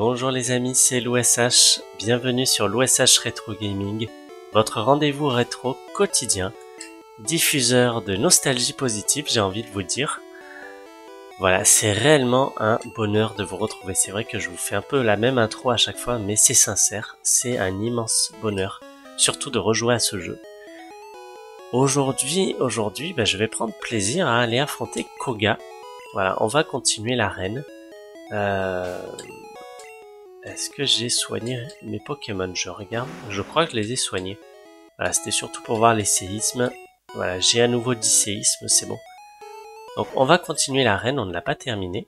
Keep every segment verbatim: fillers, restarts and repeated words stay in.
Bonjour les amis, c'est l'O S H, bienvenue sur l'O S H Retro Gaming, votre rendez-vous rétro quotidien, diffuseur de nostalgie positive, j'ai envie de vous dire. Voilà, c'est réellement un bonheur de vous retrouver, c'est vrai que je vous fais un peu la même intro à chaque fois, mais c'est sincère, c'est un immense bonheur, surtout de rejouer à ce jeu. Aujourd'hui, aujourd'hui, bah, je vais prendre plaisir à aller affronter Koga. Voilà, on va continuer l'arène. Euh... Est-ce que j'ai soigné mes Pokémon? Je regarde. Je crois que je les ai soignés. Voilà, c'était surtout pour voir les séismes. Voilà, j'ai à nouveau dix séismes, c'est bon. Donc on va continuer l'arène, on ne l'a pas terminé.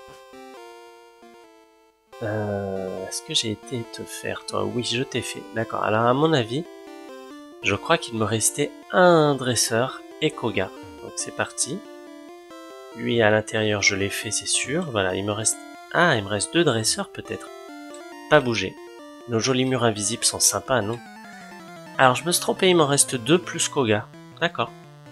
Euh, Est-ce que j'ai été te faire, toi? Oui, je t'ai fait. D'accord, alors à mon avis, je crois qu'il me restait un dresseur et Koga. Donc c'est parti. Lui à l'intérieur, je l'ai fait, c'est sûr. Voilà, il me reste... Ah, il me reste deux dresseurs peut-être. Pas bouger. Nos jolis murs invisibles sont sympas, non? Alors, je me suis trompé, il m'en reste deux plus Koga. D'accord.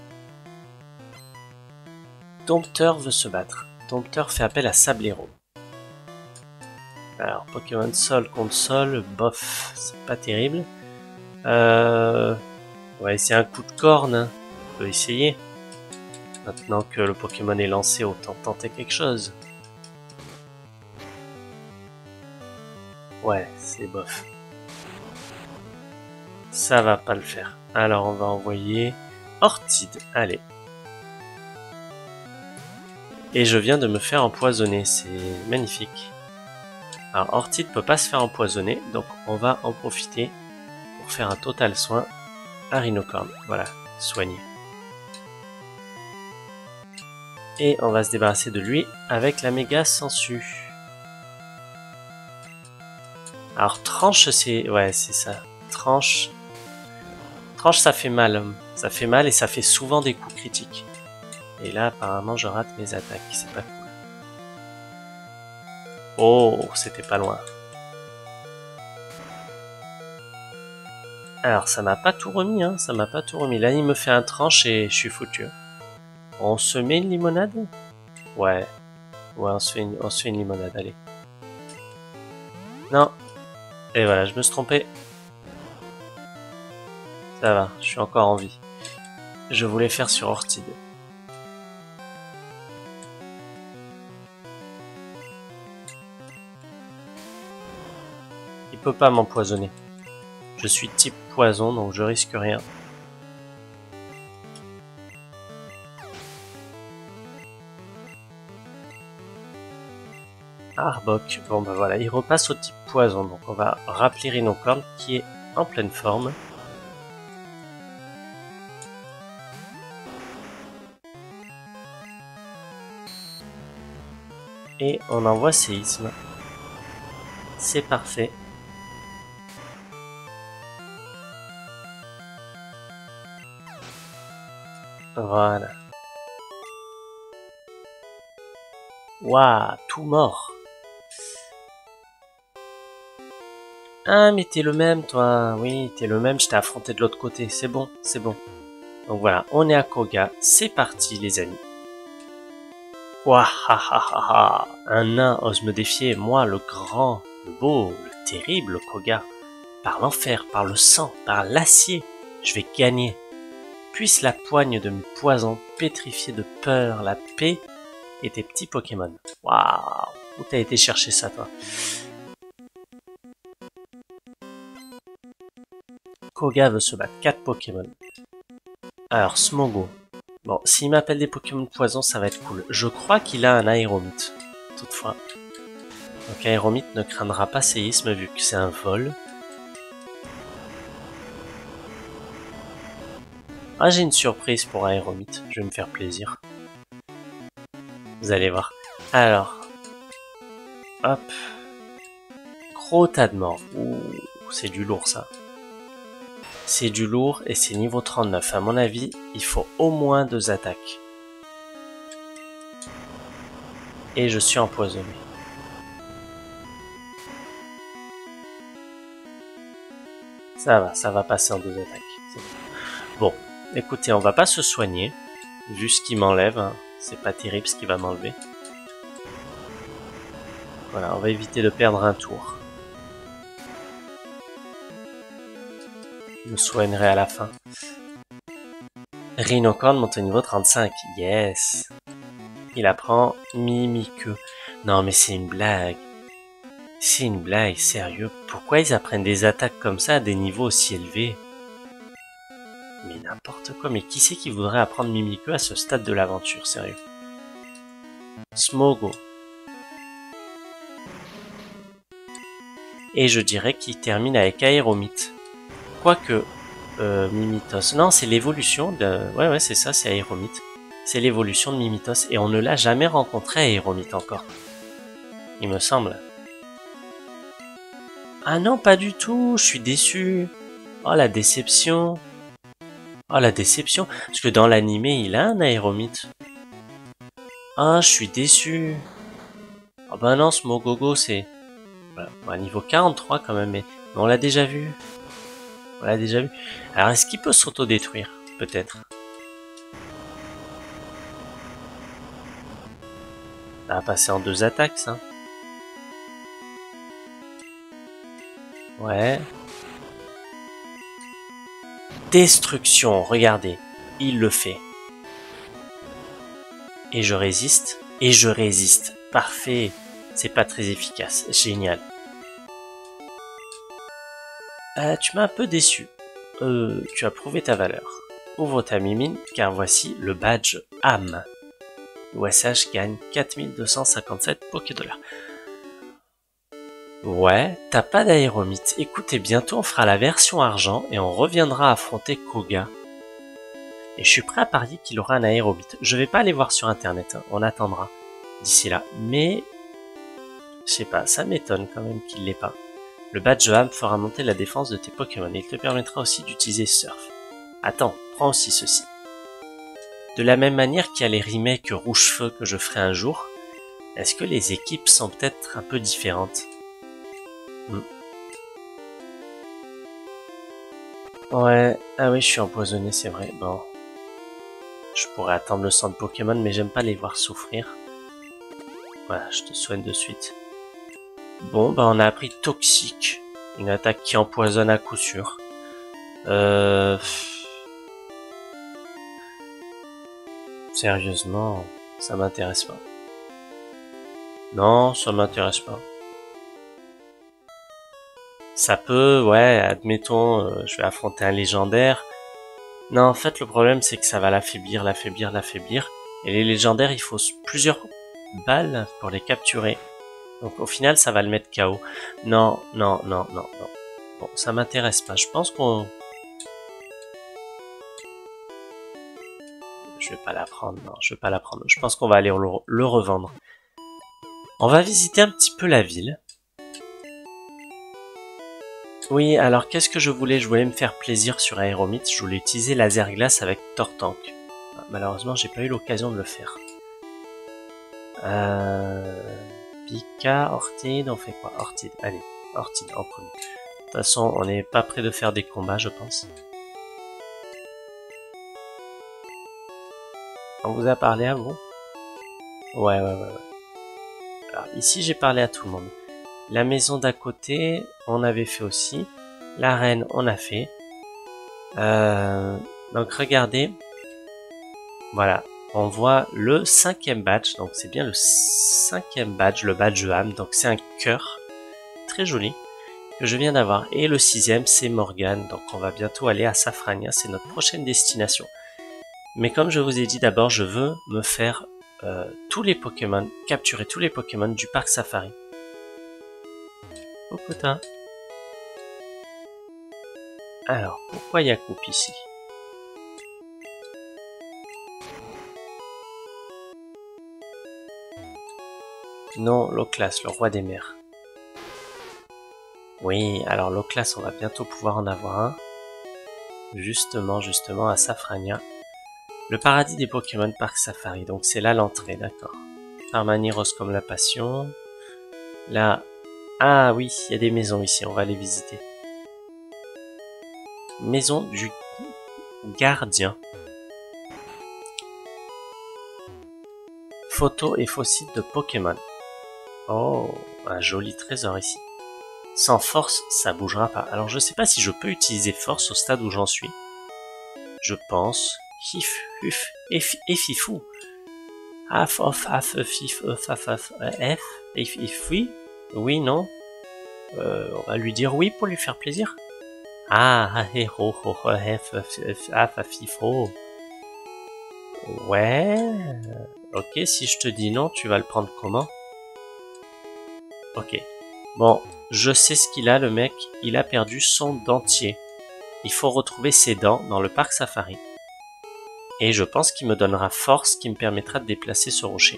Dompteur veut se battre. Dompteur fait appel à Sablero. Alors, Pokémon Sol contre Sol, bof, c'est pas terrible. Euh... On va essayer un coup de corne, hein. On peut essayer. Maintenant que le Pokémon est lancé, autant tenter quelque chose. Ouais, c'est bof. Ça va pas le faire. Alors on va envoyer Ortide, allez. Et je viens de me faire empoisonner, c'est magnifique. Alors Ortide peut pas se faire empoisonner, donc on va en profiter pour faire un total soin à Rhinocorn. Voilà, soigné. Et on va se débarrasser de lui avec la méga sangsue. Alors tranche, c'est... ouais, c'est ça. Tranche... Tranche, ça fait mal. Ça fait mal et ça fait souvent des coups critiques. Et là, apparemment, je rate mes attaques. C'est pas cool. Oh, c'était pas loin. Alors, ça m'a pas tout remis, hein. Ça m'a pas tout remis. Là, il me fait un tranche et je suis foutu. On se met une limonade? Ouais. Ouais, on se fait une, on se fait une limonade, allez. Non. Et voilà, je me suis trompé. Ça va, je suis encore en vie. Je voulais faire sur Ortide. Il peut pas m'empoisonner. Je suis type poison, donc je risque rien. Arbok, bon bah voilà, il repasse au type poison, donc on va rappeler Rhinocorn qui est en pleine forme. Et on envoie séisme. C'est parfait. Voilà. Waouh, tout mort. Ah, mais t'es le même, toi. Oui, t'es le même, je t'ai affronté de l'autre côté. C'est bon, c'est bon. Donc voilà, on est à Koga. C'est parti, les amis. Waouh, ha, ha, ha, ha. Un nain ose me défier, moi, le grand, le beau, le terrible Koga. Par l'enfer, par le sang, par l'acier, je vais gagner. Puisse la poigne de mes poisons pétrifier de peur la paix et tes petits Pokémon. Waouh, où t'as été chercher ça, toi? Koga veut se battre, quatre Pokémon. Alors, Smogo. Bon, s'il m'appelle des Pokémon poison, ça va être cool. Je crois qu'il a un Aéromite, toutefois. Donc Aéromite ne craindra pas séisme vu que c'est un vol. Ah, j'ai une surprise pour Aéromite, je vais me faire plaisir. Vous allez voir. Alors, hop. Gros tas de morts. Ouh, c'est du lourd ça. C'est du lourd et c'est niveau trente-neuf. À mon avis, il faut au moins deux attaques. Et je suis empoisonné. Ça va, ça va passer en deux attaques. Bon, écoutez, on va pas se soigner. Vu ce qu'il m'enlève, hein. C'est pas terrible ce qu'il va m'enlever. Voilà, on va éviter de perdre un tour. Je me soignerai à la fin. Rhinocorn monte au niveau trente-cinq. Yes. Il apprend Mimikyu. Non mais c'est une blague. C'est une blague, sérieux. Pourquoi ils apprennent des attaques comme ça à des niveaux aussi élevés? Mais n'importe quoi. Mais qui c'est qui voudrait apprendre Mimikyu à ce stade de l'aventure, sérieux? Smogo. Et je dirais qu'il termine avec Aéromite. Quoique, euh, Mimitos... Non, c'est l'évolution de... Ouais, ouais, c'est ça, c'est Aéromite. C'est l'évolution de Mimitos. Et on ne l'a jamais rencontré, Aéromite, encore. Il me semble. Ah non, pas du tout, je suis déçu. Oh, la déception. Oh, la déception. Parce que dans l'animé, il a un Aéromite. Ah, je suis déçu. Oh bah non, ce Mogogo, c'est... Voilà. Bon, niveau quarante-trois quand même, mais on l'a déjà vu. On l'a déjà vu. Alors, est-ce qu'il peut s'autodétruire? Peut-être. Ça va passer en deux attaques, ça. Ouais. Destruction, regardez. Il le fait. Et je résiste. Et je résiste. Parfait. C'est pas très efficace. Génial. Euh, tu m'as un peu déçu. Euh, tu as prouvé ta valeur. Ouvre ta mimine, car voici le badge âme. L'O S H gagne quatre mille deux cent cinquante-sept Pokédollars. Ouais, t'as pas d'aéromite. Écoutez, bientôt on fera la version argent et on reviendra affronter Koga. Et je suis prêt à parier qu'il aura un aéromite. Je vais pas aller voir sur internet, hein. On attendra d'ici là. Mais, je sais pas, ça m'étonne quand même qu'il l'ait pas. Le badge âme fera monter la défense de tes Pokémon et il te permettra aussi d'utiliser Surf. Attends, prends aussi ceci. De la même manière qu'il y a les remakes Rouge-Feu que je ferai un jour, est-ce que les équipes sont peut-être un peu différentes? hmm. Ouais, ah oui, je suis empoisonné, c'est vrai. Bon, je pourrais attendre le sang de Pokémon, mais j'aime pas les voir souffrir. Voilà, je te soigne de suite. Bon, bah on a appris Toxique, une attaque qui empoisonne à coup sûr. Euh... Sérieusement, ça m'intéresse pas. Non, ça m'intéresse pas. Ça peut, ouais, admettons, euh, je vais affronter un légendaire. Non, en fait, le problème, c'est que ça va l'affaiblir, l'affaiblir, l'affaiblir. Et les légendaires, il faut plusieurs balles pour les capturer. Donc au final, ça va le mettre K O. Non, non, non, non, non. Bon, ça m'intéresse pas. Je pense qu'on... Je vais pas la prendre, non, je vais pas la prendre. Je pense qu'on va aller le, le revendre. On va visiter un petit peu la ville. Oui, alors qu'est-ce que je voulais? Je voulais me faire plaisir sur Aéromite. Je voulais utiliser Laser Glace avec Tortank. Malheureusement, j'ai pas eu l'occasion de le faire. Euh... Pika, Ortide, on fait quoi? Ortide, allez, Ortide en premier. De toute façon, on n'est pas près de faire des combats, je pense. On vous a parlé à vous? Ouais, ouais, ouais, ouais. Alors, ici, j'ai parlé à tout le monde. La maison d'à côté, on avait fait aussi. L'arène, on a fait. Euh, donc, regardez. Voilà. On voit le cinquième badge, donc c'est bien le cinquième badge, le badge âme, donc c'est un cœur, très joli, que je viens d'avoir. Et le sixième, c'est Morgane, donc on va bientôt aller à Safrania, c'est notre prochaine destination. Mais comme je vous ai dit d'abord, je veux me faire euh, tous les Pokémon, capturer tous les Pokémon du parc Safari. Oh putain. Alors, pourquoi il y a coupe ici? Non, Loclas, le roi des mers. Oui, alors Loclas, on va bientôt pouvoir en avoir un. Justement, justement, à Safrania. Le paradis des Pokémon Parc Safari, donc c'est là l'entrée, d'accord. Armani Rose comme la passion. Là, ah oui, il y a des maisons ici, on va les visiter. Maison du gardien. Photos et fossiles de Pokémon. Oh, Un joli trésor ici. Sans force, ça bougera pas. Alors je sais pas si je peux utiliser force au stade où j'en suis. Je pense... Hif, huf, ef, efifou. Af, of, af, fif, f, af, af, f, if, if, oui. Oui, non. Euh, on va lui dire oui pour lui faire plaisir. Ah, ah, he, ho, ho, ho, f, f, af, af, if, ho. Ouais. Ok, si je te dis non, tu vas le prendre comment? Ok. Bon, je sais ce qu'il a, le mec. Il a perdu son dentier. Il faut retrouver ses dents dans le parc safari. Et je pense qu'il me donnera force qui me permettra de déplacer ce rocher.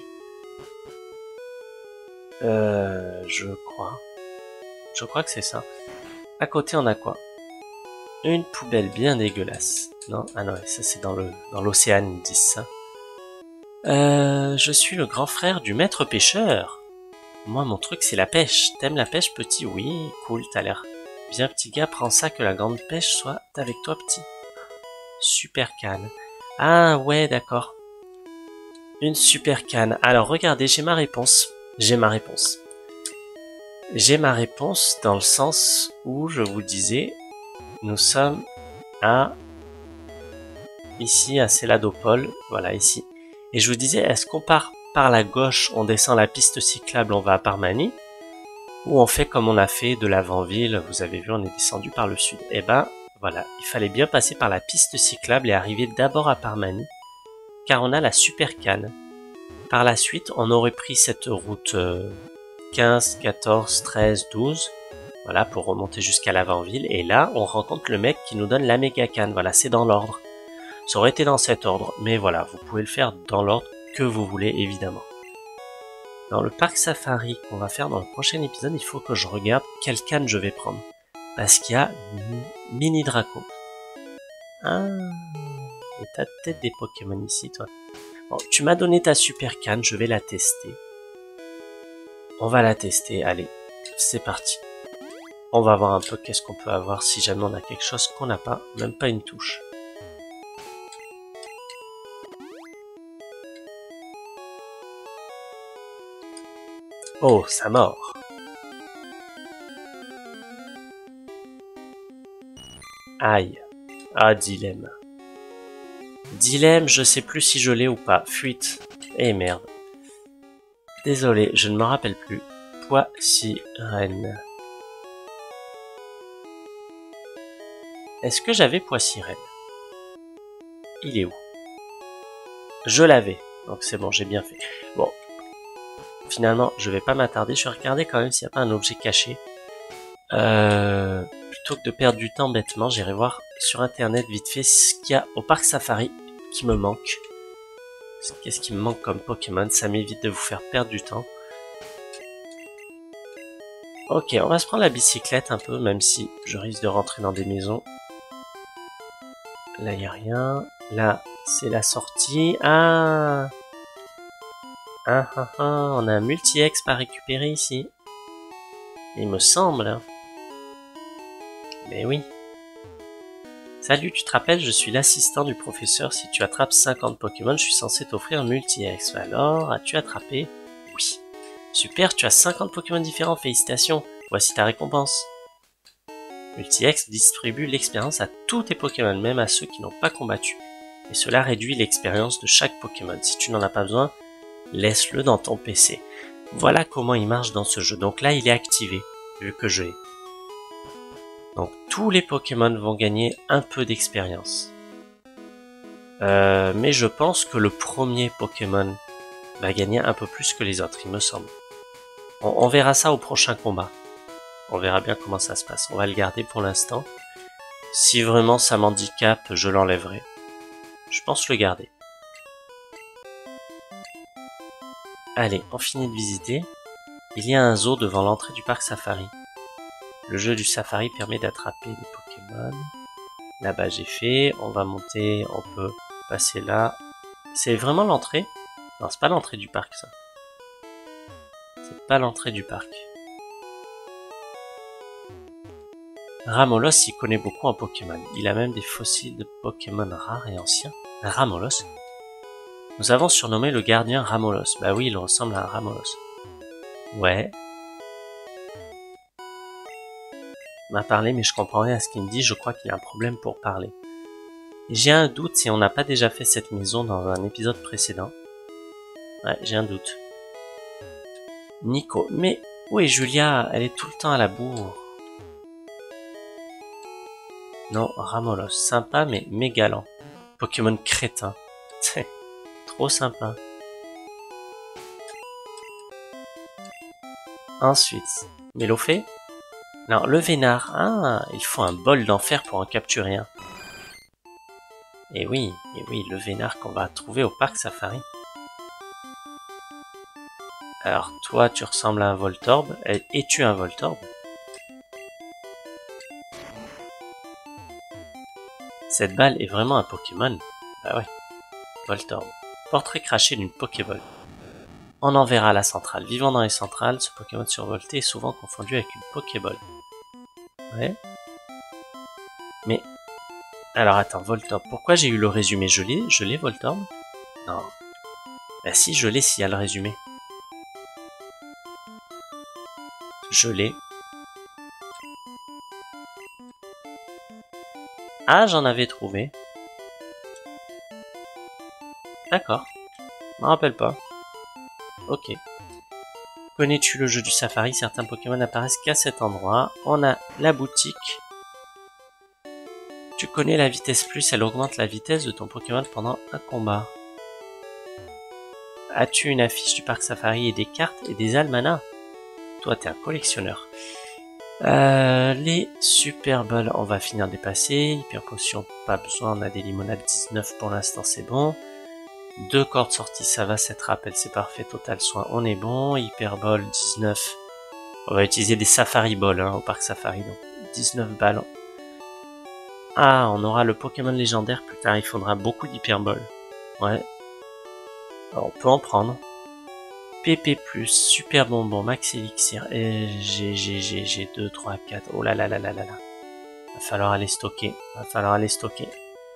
Euh, je crois. Je crois que c'est ça. À côté, on a quoi? Une poubelle bien dégueulasse. Non, ah non, ça c'est dans le dans l'océan, ils disent ça. Euh, je suis le grand frère du maître pêcheur. Moi, mon truc, c'est la pêche. T'aimes la pêche, petit? Oui, cool, t'as l'air bien, petit gars. Prends ça, que la grande pêche soit avec toi, petit. Super canne. Ah ouais, d'accord. Une super canne. Alors, regardez, j'ai ma réponse. J'ai ma réponse. J'ai ma réponse dans le sens où je vous disais, nous sommes à... ici, à Céladopole. Voilà, ici. Et je vous disais, est-ce qu'on part par la gauche, on descend la piste cyclable, on va à Parmanie, ou on fait comme on a fait de l'avant-ville, vous avez vu, on est descendu par le sud. Et ben, voilà, il fallait bien passer par la piste cyclable et arriver d'abord à Parmanie, car on a la super canne. Par la suite, on aurait pris cette route quinze, quatorze, treize, douze, voilà, pour remonter jusqu'à l'avant-ville, et là, on rencontre le mec qui nous donne la méga canne, voilà, c'est dans l'ordre. Ça aurait été dans cet ordre, mais voilà, vous pouvez le faire dans l'ordre que vous voulez, évidemment. Dans le parc safari qu'on va faire dans le prochain épisode, il faut que je regarde quelle canne je vais prendre. Parce qu'il y a Mini Draco. Ah, et t'as peut-être des Pokémon ici, toi. Bon, tu m'as donné ta super canne, je vais la tester. On va la tester, allez, c'est parti. On va voir un peu qu'est-ce qu'on peut avoir si jamais on a quelque chose qu'on n'a pas, même pas une touche. Oh, ça mord. Aïe. Ah, dilemme. Dilemme, je sais plus si je l'ai ou pas. Fuite. Eh merde. Désolé, je ne me rappelle plus. Poissirène. Est-ce que j'avais Poissirène? Il est où? Je l'avais. Donc c'est bon, j'ai bien fait. Bon. Finalement, je vais pas m'attarder. Je vais regarder quand même s'il n'y a pas un objet caché. Euh, plutôt que de perdre du temps bêtement, j'irai voir sur internet vite fait ce qu'il y a au parc safari qui me manque. Qu'est-ce qui me manque comme Pokémon? Ça m'évite de vous faire perdre du temps. Ok, on va se prendre la bicyclette un peu, même si je risque de rentrer dans des maisons. Là, il n'y a rien. Là, c'est la sortie. Ah Ah ah ah, on a un multi-ex à récupérer ici. Il me semble. Hein. Mais oui. Salut, tu te rappelles, je suis l'assistant du professeur. Si tu attrapes cinquante Pokémon, je suis censé t'offrir un multi-ex. Alors, as-tu attrapé? Oui. Super, tu as cinquante Pokémon différents, félicitations. Voici ta récompense. Multi-ex distribue l'expérience à tous tes Pokémon, même à ceux qui n'ont pas combattu. Et cela réduit l'expérience de chaque Pokémon. Si tu n'en as pas besoin, laisse-le dans ton P C. Voilà comment il marche dans ce jeu. Donc là, il est activé, vu que je l'ai. Donc tous les Pokémon vont gagner un peu d'expérience. Euh, mais je pense que le premier Pokémon va gagner un peu plus que les autres, il me semble. On, on verra ça au prochain combat. On verra bien comment ça se passe. On va le garder pour l'instant. Si vraiment ça m'handicape, je l'enlèverai. Je pense le garder. Allez, on finit de visiter. Il y a un zoo devant l'entrée du parc safari. Le jeu du safari permet d'attraper des Pokémon. Là-bas j'ai fait. On va monter, on peut passer là. C'est vraiment l'entrée? Non, c'est pas l'entrée du parc ça. C'est pas l'entrée du parc. Ramolos y connaît beaucoup en Pokémon. Il a même des fossiles de Pokémon rares et anciens. Ramolos? Nous avons surnommé le gardien Ramolos. Bah oui, il ressemble à un Ramolos. Ouais. m'a parlé, mais je comprends rien à ce qu'il me dit. Je crois qu'il y a un problème pour parler. J'ai un doute si on n'a pas déjà fait cette maison dans un épisode précédent. Ouais, j'ai un doute. Nico. Mais où est Julia? Elle est tout le temps à la bourre. Non, Ramolos. Sympa, mais mégalant. Pokémon crétin. Trop sympa. Ensuite, Mélofée. Non, le Vénard. Ah, il faut un bol d'enfer pour en capturer un. Et oui, et oui, le Vénard qu'on va trouver au parc Safari. Alors, toi, tu ressembles à un Voltorb. Es-tu un Voltorb? Cette balle est vraiment un Pokémon. Bah ouais. Voltorb. Portrait craché d'une Pokéball. On enverra à la centrale. Vivant dans les centrales, ce Pokémon survolté est souvent confondu avec une Pokéball. Ouais. Mais... Alors attends, Voltorb. Pourquoi j'ai eu le résumé? Je l'ai, je l'ai Voltorb? Non. Bah si, je l'ai s'il y a le résumé. Je l'ai. Ah, j'en avais trouvé. D'accord. Je m'en rappelle pas. Ok. Connais-tu le jeu du Safari? Certains Pokémon n'apparaissent qu'à cet endroit. On a la boutique. Tu connais la vitesse plus, elle augmente la vitesse de ton Pokémon pendant un combat. As-tu une affiche du parc Safari et des cartes et des almanachs? Toi, t'es un collectionneur. Euh, les Super Balls, on va finir de passer. Hyper Potion, pas besoin. On a des limonades dix-neuf pour l'instant, c'est bon. Deux cordes sorties, ça va. Cette rappel, c'est parfait. Total soin, on est bon. Hyper Ball, dix-neuf. On va utiliser des Safari Balls hein, au parc Safari. Donc, dix-neuf balles. Ah, on aura le Pokémon légendaire plus tard. Il faudra beaucoup d'Hyper Ball. Ouais. Alors, on peut en prendre. P P plus, super bonbon, max élixir, et G, G, G, G, deux, trois, quatre, oh là là là là là là. Va falloir aller stocker, va falloir aller stocker.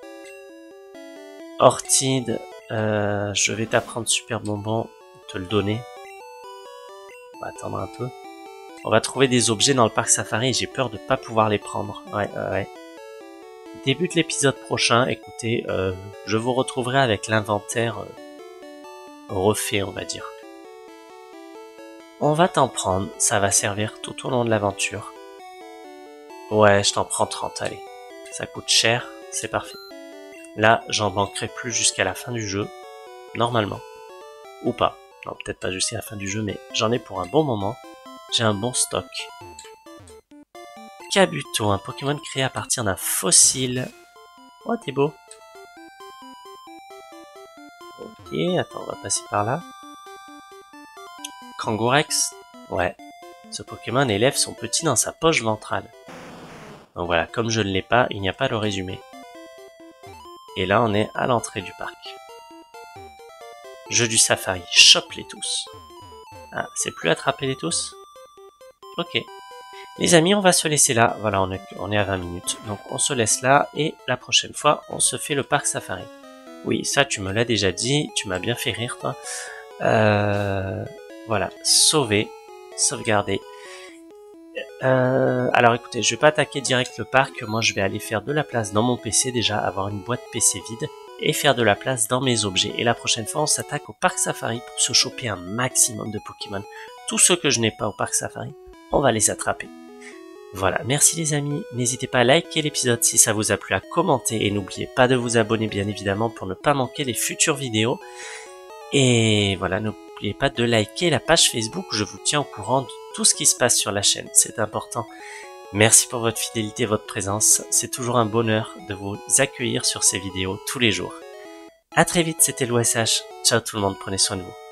Ortide, euh, je vais t'apprendre super bonbon, te le donner. On va attendre un peu. On va trouver des objets dans le parc Safari et j'ai peur de pas pouvoir les prendre. Ouais, ouais, ouais. Début de l'épisode prochain, écoutez, euh, je vous retrouverai avec l'inventaire euh, refait, on va dire. On va t'en prendre, ça va servir tout au long de l'aventure. Ouais, je t'en prends trente, allez. Ça coûte cher, c'est parfait. Là, j'en manquerai plus jusqu'à la fin du jeu, normalement. Ou pas. Non, peut-être pas jusqu'à la fin du jeu, mais j'en ai pour un bon moment. J'ai un bon stock. Kabuto, un Pokémon créé à partir d'un fossile. Oh, t'es beau. Ok, attends, on va passer par là. Kangourex, ouais. Ce Pokémon élève son petit dans sa poche ventrale. Donc voilà, comme je ne l'ai pas, il n'y a pas le résumé. Et là, on est à l'entrée du parc. Jeu du Safari, chope-les tous. Ah, c'est plus attraper-les tous? Ok. Les amis, on va se laisser là. Voilà, on est, on est à vingt minutes. Donc on se laisse là et la prochaine fois, on se fait le parc Safari. Oui, ça, tu me l'as déjà dit. Tu m'as bien fait rire, toi. Euh... Voilà, sauver, sauvegarder. Euh, alors écoutez, je vais pas attaquer direct le parc, moi je vais aller faire de la place dans mon P C déjà, avoir une boîte P C vide, et faire de la place dans mes objets. Et la prochaine fois, on s'attaque au parc Safari pour se choper un maximum de Pokémon. Tous ceux que je n'ai pas au parc Safari, on va les attraper. Voilà, merci les amis, n'hésitez pas à liker l'épisode si ça vous a plu, à commenter, et n'oubliez pas de vous abonner bien évidemment pour ne pas manquer les futures vidéos. Et voilà, n'oubliez pas de liker la page Facebook, je vous tiens au courant de tout ce qui se passe sur la chaîne, c'est important. Merci pour votre fidélité et votre présence, c'est toujours un bonheur de vous accueillir sur ces vidéos tous les jours. A très vite, c'était l'O S H, ciao tout le monde, prenez soin de vous.